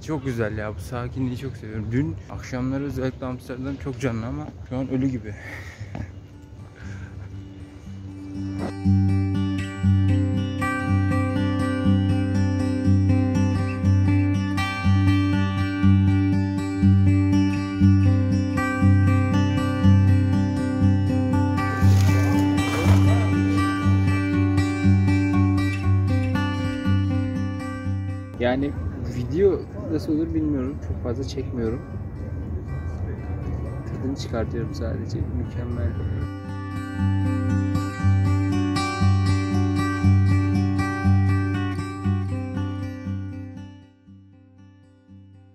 Çok güzel ya, bu sakinliği çok seviyorum. Dün akşamları özellikle Amsterdam çok canlı ama şu an ölü gibi. Yani video nasıl olur bilmiyorum. Çok fazla çekmiyorum. Tadını çıkartıyorum sadece. Mükemmel.